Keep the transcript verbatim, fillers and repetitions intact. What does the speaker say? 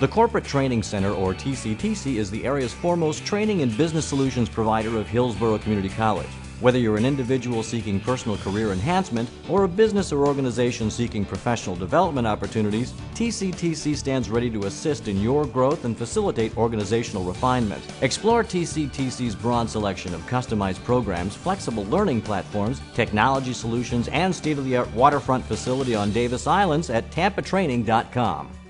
The Corporate Training Center, or T C T C, is the area's foremost training and business solutions provider of Hillsborough Community College. Whether you're an individual seeking personal career enhancement or a business or organization seeking professional development opportunities, T C T C stands ready to assist in your growth and facilitate organizational refinement. Explore T C T C's broad selection of customized programs, flexible learning platforms, technology solutions, and state-of-the-art waterfront facility on Davis Islands at tampa training dot com.